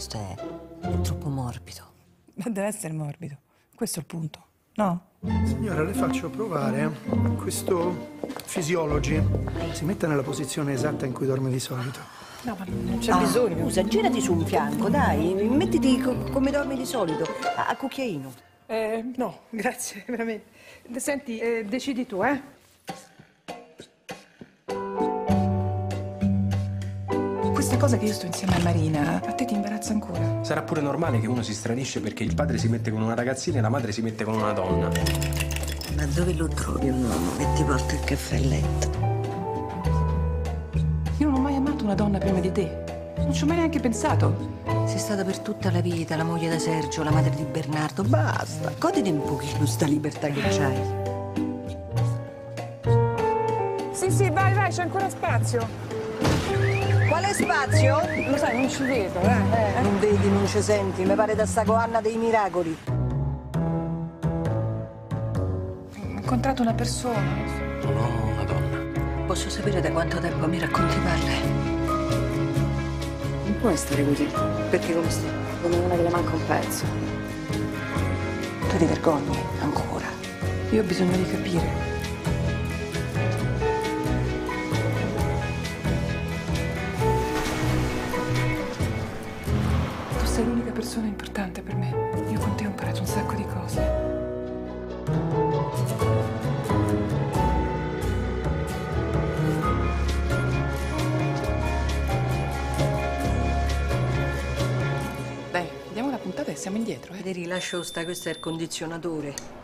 Questo è troppo morbido. Ma deve essere morbido. Questo è il punto, no? Signora, le faccio provare questo Physiology. Si metta nella posizione esatta in cui dorme di solito. No, ma non c'è bisogno. Scusa, girati su un fianco, dai. Mettiti come dormi di solito, a cucchiaino. No, grazie, veramente. Senti, decidi tu, Questa cosa che io sto insieme a Marina, a te ti imbarazza ancora? Sarà pure normale che uno si stranisce perché il padre si mette con una ragazzina e la madre si mette con una donna. Ma dove lo trovi un uomo che ti porta il caffè a letto? Io non ho mai amato una donna prima di te. Non ci ho mai neanche pensato. Sei stata per tutta la vita la moglie di Sergio, la madre di Bernardo. Basta, goditi un pochino sta libertà che c'hai. Sì, vai, c'è ancora spazio. Quale spazio? Lo sai, non ci vedo, Non vedi, non ci senti, mi pare da sta Coanna dei miracoli. Ho incontrato una persona. Non ho una donna. Posso sapere da quanto tempo mi racconti parle? Non puoi stare così. Perché come stai? Come una che le manca un pezzo. Tu ti vergogni ancora. Io ho bisogno di capire. Tu sei l'unica persona importante per me. Io con te ho imparato un sacco di cose. Dai, vediamo la puntata e siamo indietro, Ti rilascio sta, questo è il condizionatore.